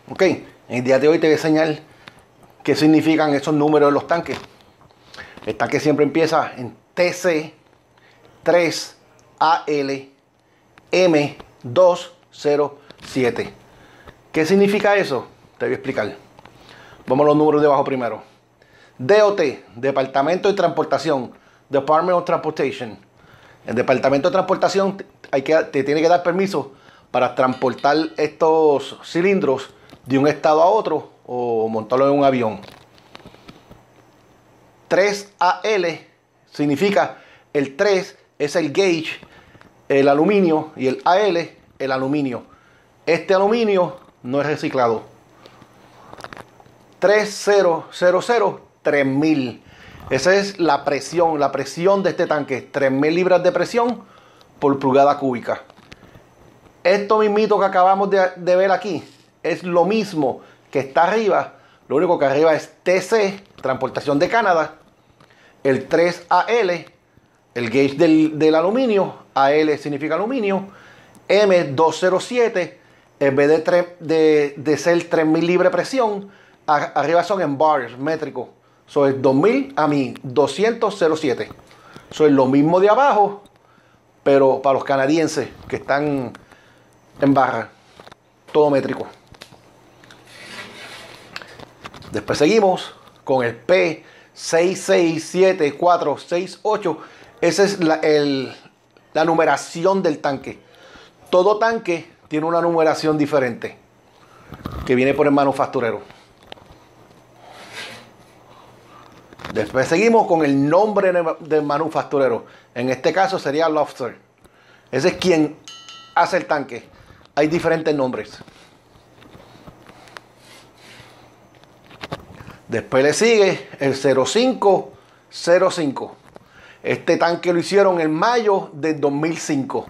Ok, en el día de hoy te voy a enseñar qué significan esos números de los tanques. El tanque siempre empieza en TC 3AL M207. ¿Qué significa eso? Te voy a explicar. Vamos a los números de abajo primero. DOT, Departamento de Transportación, Department of Transportation. El Departamento de Transportación te tiene que dar permiso para transportar estos cilindros de un estado a otro o montarlo en un avión. 3AL significa el 3 es el gauge, el aluminio, y el AL el aluminio. Este aluminio no es reciclado. 3000, 3000. Esa es la presión de este tanque. 3000 libras de presión por pulgada cúbica. Esto mismito que acabamos de ver aquí es lo mismo que está arriba. Lo único que arriba es TC, Transportación de Canadá. El 3AL, el gauge del aluminio. AL significa aluminio. M207, en vez de ser 3000 libras de presión, arriba son en bars métricos. Eso es 2000 a 207. Eso es lo mismo de abajo, pero para los canadienses que están en barra, todo métrico. Después seguimos con el P667468. Esa es la numeración del tanque. Todo tanque tiene una numeración diferente que viene por el manufacturero. Después seguimos con el nombre del manufacturero. En este caso sería Lobster. Ese es quien hace el tanque. Hay diferentes nombres. Después le sigue el 0505. Este tanque lo hicieron en mayo del 2005.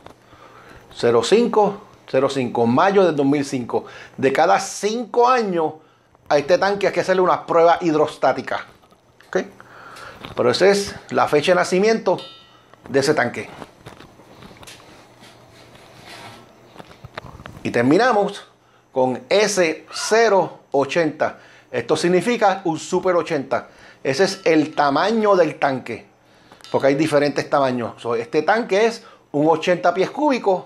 0505, mayo del 2005. De cada 5 años a este tanque hay que hacerle una prueba hidrostática. ¿Okay? Pero esa es la fecha de nacimiento de ese tanque. Y terminamos con S080. Esto significa un Super 80. Ese es el tamaño del tanque, porque hay diferentes tamaños. Este tanque es un 80 pies cúbicos.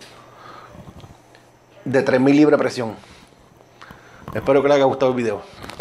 De 3000 libras de presión. Espero que les haya gustado el video.